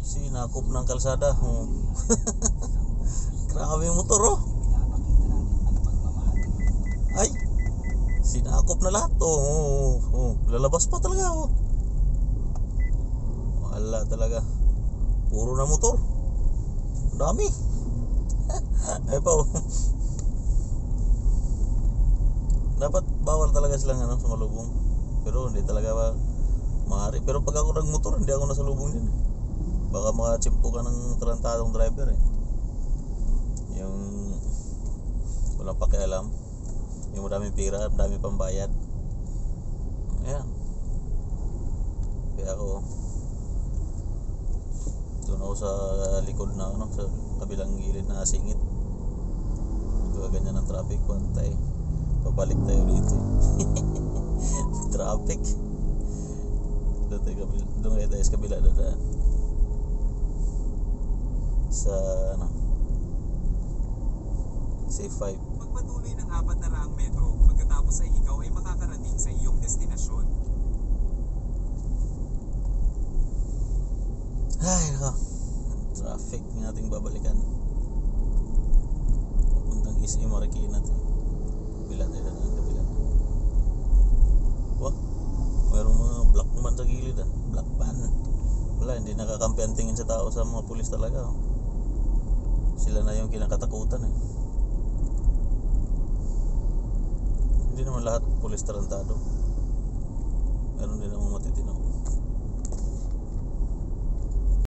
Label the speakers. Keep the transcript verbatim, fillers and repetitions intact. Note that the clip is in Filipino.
Speaker 1: Sinakop ng kalsada. Oh. Grabe yung motor oh. Ay, sinakop na lahat oh. Oh, oh. Lalabas pa talaga oh. Wala talaga. Puro na motor. Dami. Ay pa oh. Dapat bawal talaga silang ano, sumalubong. Pero hindi talaga ba maaari. Pero pag ako nagmotor, hindi ako nasalubong din. Baka makachimpo ka ng tarantadong driver eh. Yung walang pakialam. Yung maraming pira, madaming pambayad. Ayan. Kaya ako doon ako sa likod na ano, sa kabilang gilid na singit. Kaya ganyan ang traffic, pantay. Pabalik tayo dito. Traffic. Doon tayo kabila, doon kayo tayo sa kabila dadaan. Sa ano, C five.
Speaker 2: Magpatuloy ng apat na raang metro pagkatapos ay ikaw ay makakarating sa iyong destinasyon.
Speaker 1: Ay nako, traffic ng ating babalikan papuntang East Marikina natin. Kabila tayo na ang kabila. Wah, mayroong mga black man sa gilid ah. Black van. Wala, hindi nakakampi ang tingin sa tao sa mga pulis talaga oh. Sila na yung kinakatakutan eh. Hindi naman lahat pulis tarantado. Meron din namang matitino.